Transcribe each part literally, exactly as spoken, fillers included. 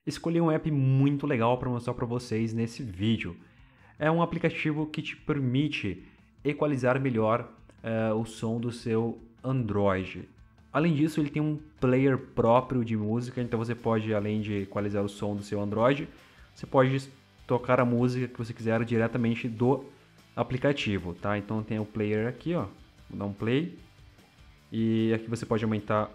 Escolhi um app muito legal para mostrar para vocês nesse vídeo. É um aplicativo que te permite equalizar melhor uh, o som do seu Android. Além disso, ele tem um player próprio de música, então você pode, além de equalizar o som do seu Android, você pode tocar a música que você quiser diretamente do aplicativo, tá? Então tem o player aqui, ó, vou dar um play, e aqui você pode aumentar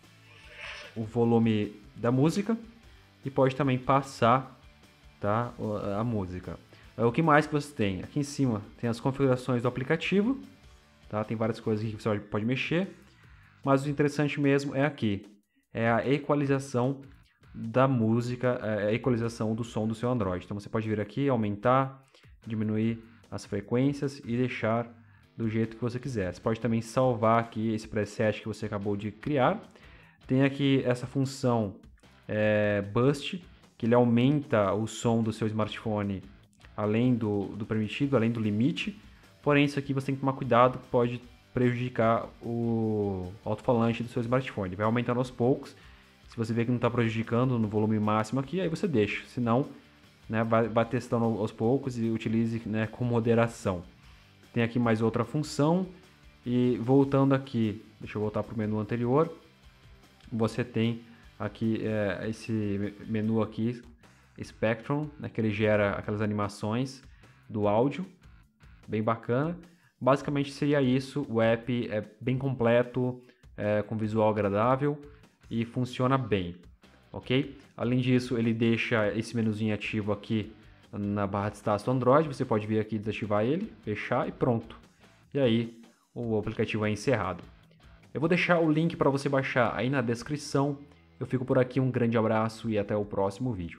o volume da música e pode também passar, tá, a música. O que mais que você tem? Aqui em cima tem as configurações do aplicativo, tá? Tem várias coisas aqui que você pode mexer, mas o interessante mesmo é aqui, é a equalização da música, a equalização do som do seu Android. Então você pode vir aqui, aumentar, diminuir as frequências e deixar do jeito que você quiser. Você pode também salvar aqui esse preset que você acabou de criar. Tem aqui essa função é, Boost, que ele aumenta o som do seu smartphone além do, do permitido, além do limite. Porém, isso aqui você tem que tomar cuidado, pode prejudicar o alto-falante do seu smartphone. Vai aumentando aos poucos. Se você vê que não está prejudicando no volume máximo aqui, aí você deixa. Se não, né, vai, vai testando aos poucos e utilize, né, com moderação. Tem aqui mais outra função. E voltando aqui, deixa eu voltar para o menu anterior. Você tem aqui é, esse menu aqui, Spectrum, né, que ele gera aquelas animações do áudio, bem bacana. Basicamente seria isso. O app é bem completo, é, com visual agradável e funciona bem, ok? Além disso, ele deixa esse menuzinho ativo aqui na barra de status do Android. Você pode vir aqui desativar ele, fechar e pronto. E aí o aplicativo é encerrado. Eu vou deixar o link para você baixar aí na descrição. Eu fico por aqui, um grande abraço e até o próximo vídeo.